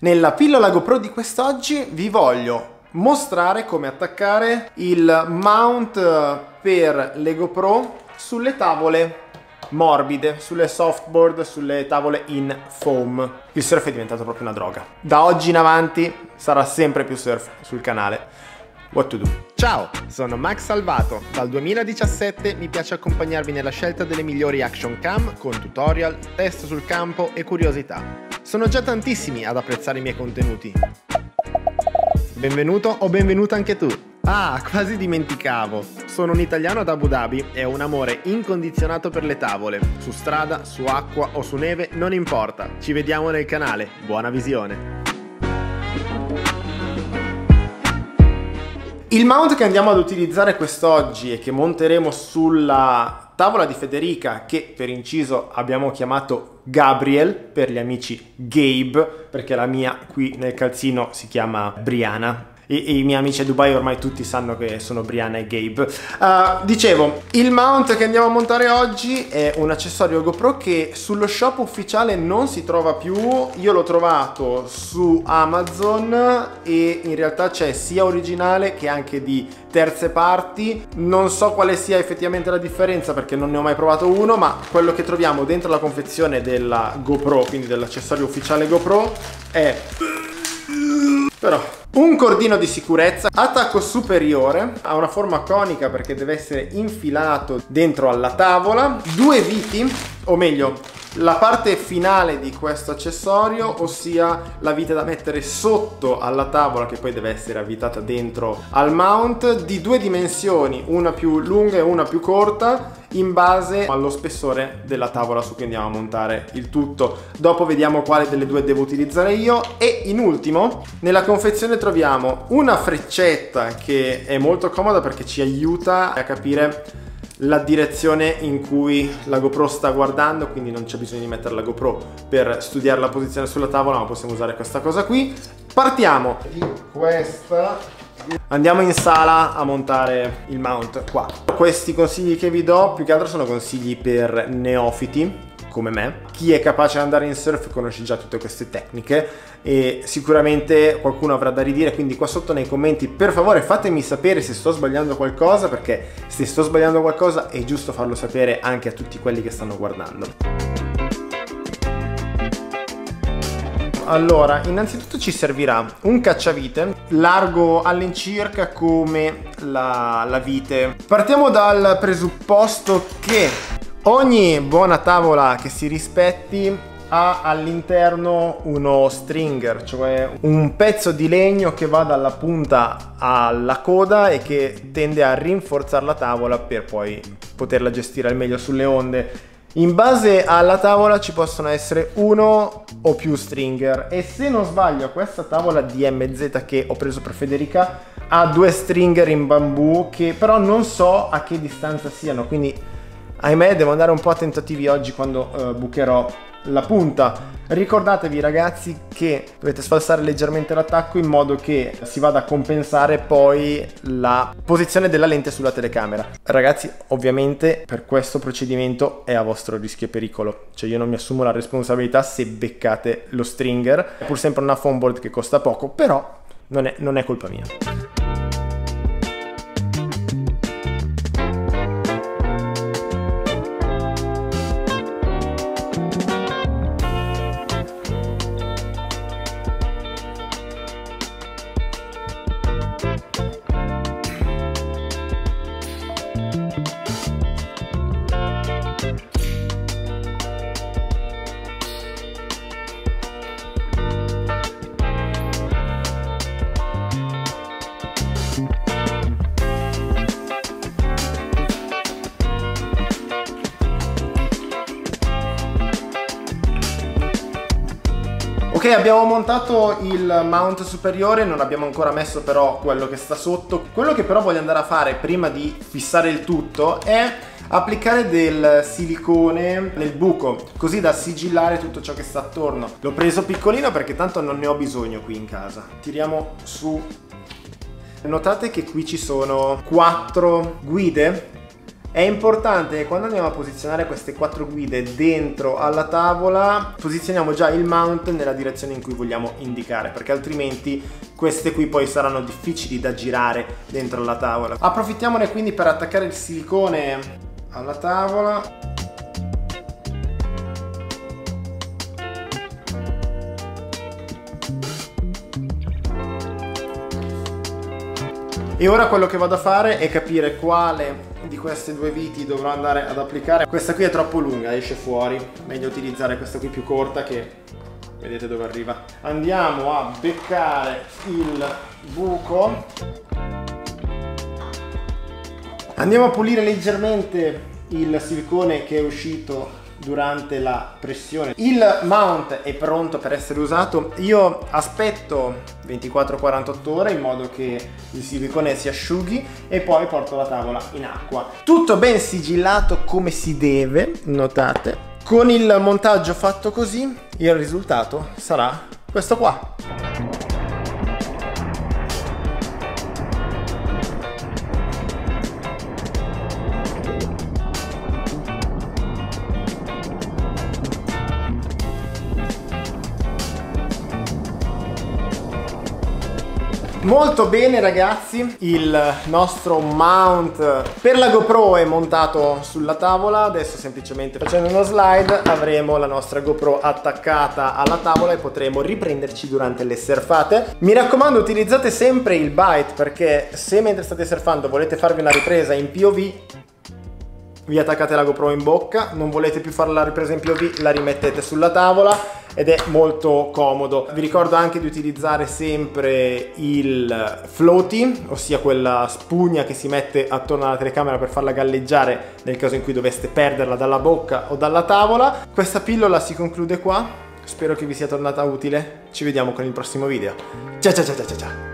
Nella pillola GoPro di quest'oggi vi voglio mostrare come attaccare il mount per le GoPro sulle tavole morbide, sulle softboard, sulle tavole in foam. Il surf è diventato proprio una droga. Da oggi in avanti sarà sempre più surf sul canale. What to do? Ciao, sono Max Salvato. Dal 2017 mi piace accompagnarvi nella scelta delle migliori action cam con tutorial, test sul campo e curiosità. Sono già tantissimi ad apprezzare i miei contenuti. Benvenuto o benvenuta anche tu. Ah, quasi dimenticavo. Sono un italiano ad Abu Dhabi e ho un amore incondizionato per le tavole. Su strada, su acqua o su neve, non importa. Ci vediamo nel canale. Buona visione. Il mount che andiamo ad utilizzare quest'oggi e che monteremo sulla tavola di Federica, che per inciso abbiamo chiamato Gabriel, per gli amici Gabe, perché la mia qui nel calzino si chiama Briana. E i miei amici a Dubai ormai tutti sanno che sono Briana e Gabe. Dicevo, il mount che andiamo a montare oggi è un accessorio GoPro che sullo shop ufficiale non si trova più. Io l'ho trovato su Amazon e in realtà c'è sia originale che anche di terze parti. Non so quale sia effettivamente la differenza perché non ne ho mai provato uno, ma quello che troviamo dentro la confezione della GoPro, quindi dell'accessorio ufficiale GoPro, è però un cordino di sicurezza, attacco superiore, ha una forma conica perché deve essere infilato dentro alla tavola, due viti, o meglio la parte finale di questo accessorio, ossia la vite da mettere sotto alla tavola che poi deve essere avvitata dentro al mount, di due dimensioni, una più lunga e una più corta, in base allo spessore della tavola su cui andiamo a montare il tutto. Dopo vediamo quale delle due devo utilizzare io. E in ultimo nella confezione troviamo una freccetta che è molto comoda perché ci aiuta a capire la direzione in cui la GoPro sta guardando, quindi non c'è bisogno di mettere la GoPro per studiare la posizione sulla tavola, ma possiamo usare questa cosa qui. Partiamo di questa. Andiamo in sala a montare il mount qua. Questi consigli che vi do più che altro sono consigli per neofiti come me. Chi è capace di andare in surf conosce già tutte queste tecniche e sicuramente qualcuno avrà da ridire, quindi qua sotto nei commenti per favore fatemi sapere se sto sbagliando qualcosa, perché se sto sbagliando qualcosa è giusto farlo sapere anche a tutti quelli che stanno guardando. Allora, innanzitutto ci servirà un cacciavite largo all'incirca come la vite. Partiamo dal presupposto che ogni buona tavola che si rispetti ha all'interno uno stringer, cioè un pezzo di legno che va dalla punta alla coda e che tende a rinforzare la tavola per poi poterla gestire al meglio sulle onde. In base alla tavola ci possono essere uno o più stringer e se non sbaglio questa tavola DMZ che ho preso per Federica ha due stringer in bambù che però non so a che distanza siano, quindi ahimè devo andare un po' a tentativi oggi quando bucherò la punta. Ricordatevi ragazzi che dovete sfalsare leggermente l'attacco in modo che si vada a compensare poi la posizione della lente sulla telecamera. Ragazzi, ovviamente per questo procedimento è a vostro rischio e pericolo, cioè io non mi assumo la responsabilità se beccate lo stringer. È pur sempre una foam board che costa poco, però non è colpa mia. Ok, abbiamo montato il mount superiore, non abbiamo ancora messo però quello che sta sotto. Quello che però voglio andare a fare prima di fissare il tutto è applicare del silicone nel buco, così da sigillare tutto ciò che sta attorno. L'ho preso piccolino perché tanto non ne ho bisogno qui in casa. Tiriamo su. Notate che qui ci sono 4 guide È importante che quando andiamo a posizionare queste 4 guide dentro alla tavola posizioniamo già il mount nella direzione in cui vogliamo indicare, perché altrimenti queste qui poi saranno difficili da girare dentro la tavola. Approfittiamone quindi per attaccare il silicone alla tavola. E ora quello che vado a fare è capire quale di queste due viti dovrò andare ad applicare. Questa qui è troppo lunga, esce fuori, meglio utilizzare questa qui più corta che vedete dove arriva. Andiamo a beccare il buco, andiamo a pulire leggermente il silicone che è uscito durante la pressione. Il mount è pronto per essere usato. Io aspetto 24-48 ore in modo che il silicone si asciughi e poi porto la tavola in acqua. Tutto ben sigillato come si deve, notate. Con il montaggio fatto così, il risultato sarà questo qua. Molto bene ragazzi, il nostro mount per la GoPro è montato sulla tavola. Adesso semplicemente facendo uno slide avremo la nostra GoPro attaccata alla tavola e potremo riprenderci durante le surfate. Mi raccomando, utilizzate sempre il bite, perché se mentre state surfando volete farvi una ripresa in POV, vi attaccate la GoPro in bocca, non volete più fare la ripresa in POV, la rimettete sulla tavola ed è molto comodo. Vi ricordo anche di utilizzare sempre il floaty, ossia quella spugna che si mette attorno alla telecamera per farla galleggiare nel caso in cui doveste perderla dalla bocca o dalla tavola. Questa pillola si conclude qua, spero che vi sia tornata utile, ci vediamo con il prossimo video. Ciao ciao ciao ciao ciao!